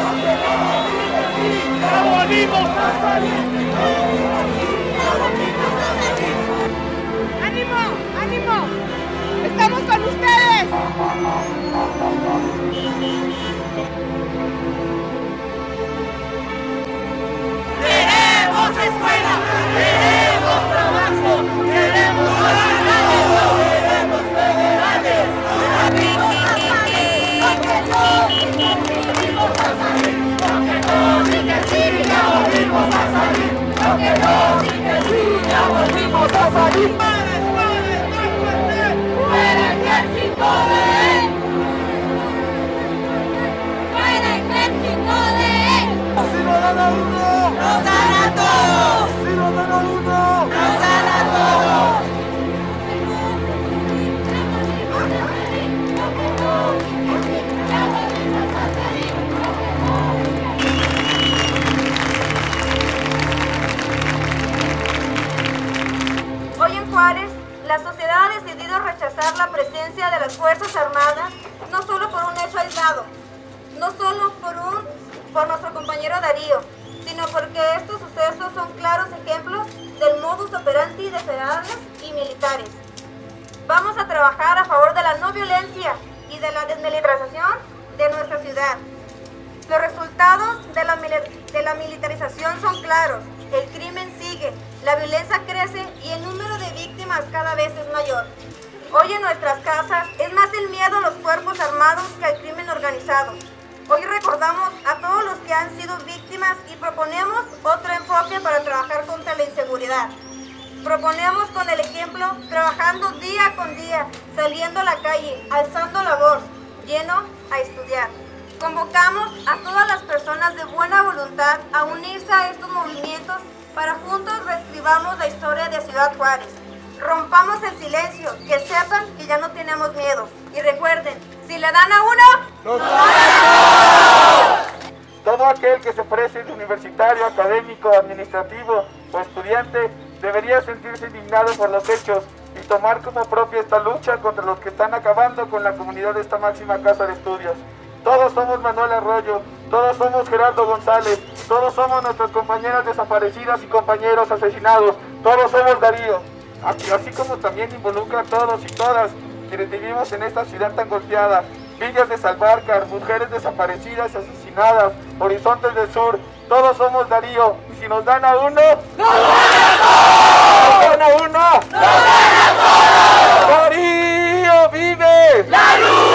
¡Ánimo! ¡Ánimo! ¡Estamos con ustedes! ¡Queremos escuela! ¡Queremos trabajo! ¡Queremos federales! ¡Queremos federales! ¡Venimos a salir! ¡Aunque no digan sí! ¡Venimos a salir! ¡Aunque no digan sí! ¡Ya volvimos a salir! ¡Aunque no digan sí! ¡Ya volvimos a salir! ¡Fuera ejército de él! ¡Fuera ejército de él! ¡Si no dan a uno! ¡Nos dan a todos! ¡Si no dan a uno! ¡Nos dan a todos! Hoy en Juárez, la sociedad ha decidido rechazar la presencia de las Fuerzas Armadas, no solo por un hecho aislado, no solo por nuestro compañero Darío, sino porque estos sucesos son claros ejemplos del modus operandi de federales y militares. Vamos a trabajar a favor de la no violencia y de la desmilitarización de nuestra ciudad. Los resultados de la militarización son claros. El crimen sigue, la violencia crece y el número de víctimas cada vez es mayor. Hoy en nuestras casas es más el miedo a los cuerpos armados que al crimen organizado. Hoy recordamos a todos los que han sido víctimas y proponemos otro enfoque para trabajar contra la inseguridad. Proponemos con el ejemplo, trabajando día con día, saliendo a la calle, alzando la voz, lleno a estudiar. Convocamos a todas las personas de buena voluntad a unirse a estos movimientos para juntos reescribamos la historia de Ciudad Juárez. Rompamos el silencio, que sepan que ya no tenemos miedo. Y recuerden, si le dan a uno, ¡nos dan a todos! Todo aquel que se ofrece de universitario, académico, administrativo o estudiante debería sentirse indignado por los hechos y tomar como propia esta lucha contra los que están acabando con la comunidad de esta máxima casa de estudios. Todos somos Manuel Arroyo, todos somos Gerardo González, todos somos nuestras compañeras desaparecidas y compañeros asesinados, todos somos Darío. Así como también involucra a todos y todas quienes vivimos en esta ciudad tan golpeada. Villas de Salvarcar, mujeres desaparecidas y asesinadas, Horizontes del Sur, todos somos Darío. Y si nos dan a uno, ¡nos dan a todos! ¡Nos dan a uno! ¡Nos dan a todos! ¡Darío vive! ¡La luz!